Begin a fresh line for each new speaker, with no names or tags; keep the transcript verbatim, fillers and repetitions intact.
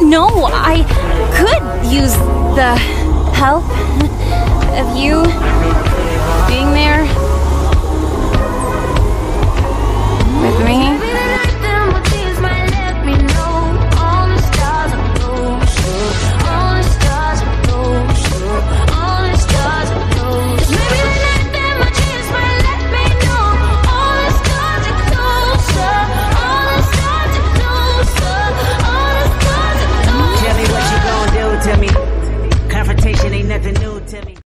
No, I could use the help of you being there.